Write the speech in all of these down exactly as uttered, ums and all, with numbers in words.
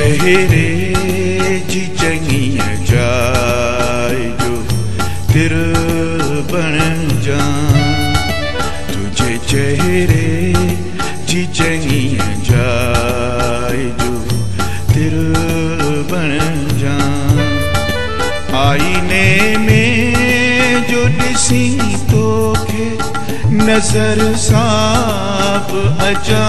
चेहरे जी चंगी जाए जो तिर बन जा, तुझे चेहरे जी चंगी जाए जो तिर बन जा। आईने में जो ॾिसी तोखे नज़र साफ़ अचा,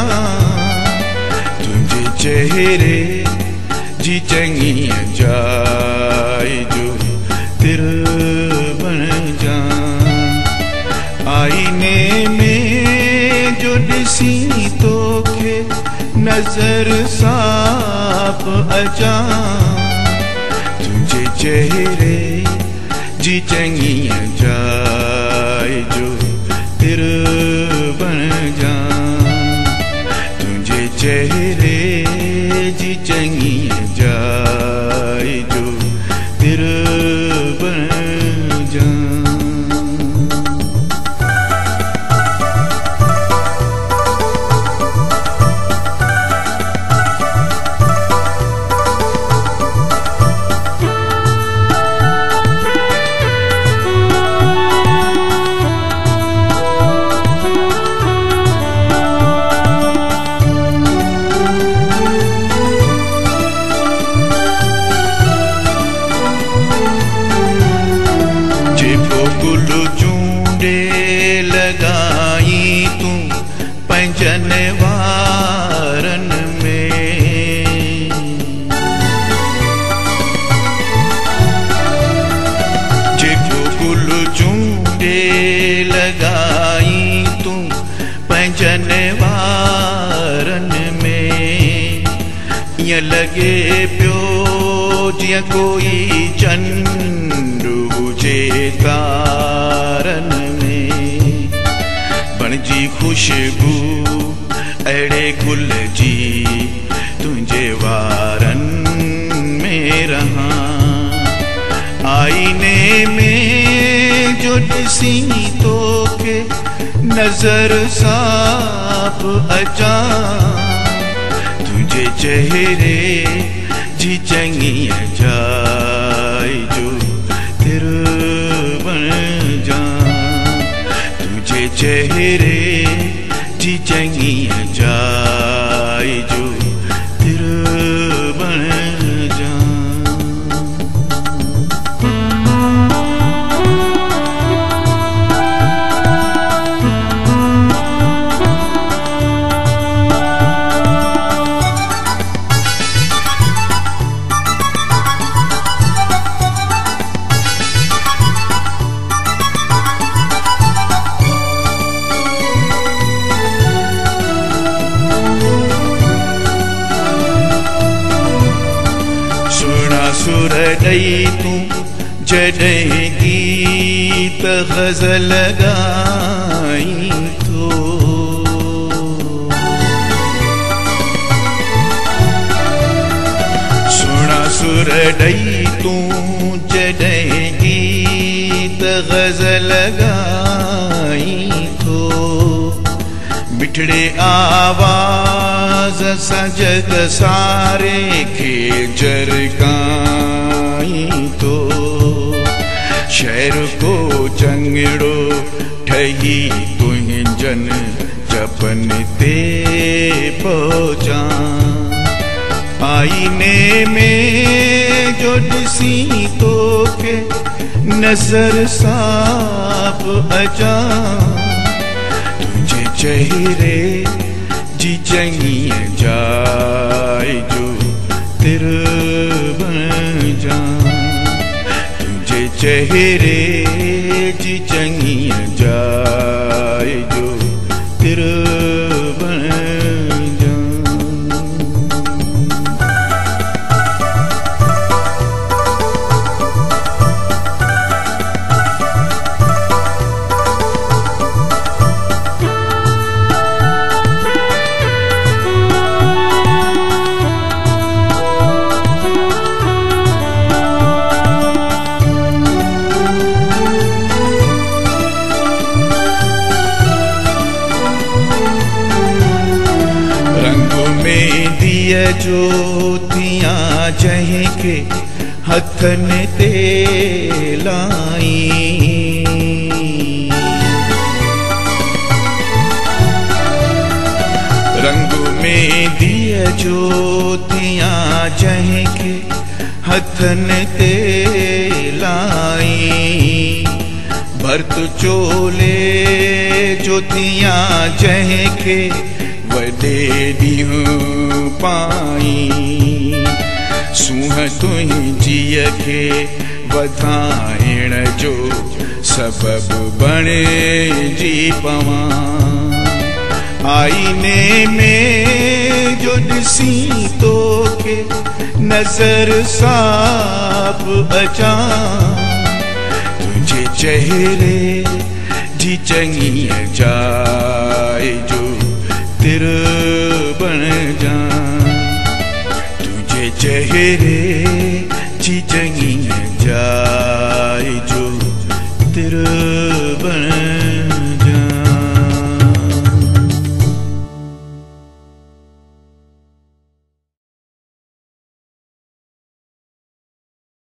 तुझे चेहरे जी चंगी जाए जो तिर बन जा। आईने में जो ॾिसी तोखे नज़र साफ़ अचा, तुझे चेहरे जी चंगी जाए जो तिर बन जा। तुझे चेहरे जी चंगी जाए जो तिर बन जा। लगाई तू पंजन वारन में, जेको गुल चूंडे लगाई तू पंजन वारन में, ईअं लगे पियो जियां कोई चंड हुजे तारन में। बणजी खुशबू अड़े गुल जी तुझे वारन में रहा। आईने में जो ॾिसी तोखे नज़र साफ़ अचा, तुझे चेहरे जी चंगी जाए जो तिर बन जा। तुझे चेहरे जी चंगी जाए जो तिर बन जा। सुर ॾई तूं जॾहिं गीत ग़ज़ल ॻाई थो, सुहिणा सुर ॾई तूं जॾहिं गीत ग़ज़ल ॻाई थो, मिठड़े आवाज़ सां जग सारे खे जरगाई थो। शहर को चंगड़ो ठही तुंहिंजन जपन ते पहुचा। आईने में जो ॾिसी तोखे नज़र साफ़ अचा, तुझे चेहरे जी चंगी जाए जो तिर बन जा। तुझे चेहरे जी चंगी जाए जो तिर बन जा। दिया ज्योतियां जंहिंखे हथनि ते लाई। रंग में दिया ज्योतियां जंहिंखे हथनि ते लाई। भर्त चोले ज्योतियां जंहिंखे वॾे ॾींहुं पाई। सूंह तुंहिंजीअ खे वधाइण जो सबबु बणिजी पवां। आईने में जो ॾिसी तोखे नज़र साफ़ अचां। तुंहिंजे चहिरे जी चङी जाइ जो तिर बणिजां। तुंहिंजे चहिरे जी चङी जाइ जो तिर